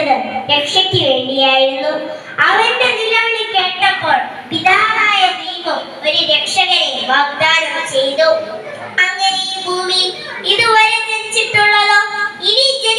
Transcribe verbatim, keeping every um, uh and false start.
ജനിച്ചത് രക്ഷയ്ക്ക് വേണ്ടിയായിരുന്നു. അവന്റെ നിലവിളി കേട്ടപ്പോൾ പിതാവായ ദൈവം ഒരു രക്ഷകനെ വാഗ്ദാനം ചെയ്തു. അങ്ങനെ ഈ ഭൂമി ഇതുവരെ ജനിച്ചിട്ടുള്ളതോ ഇനി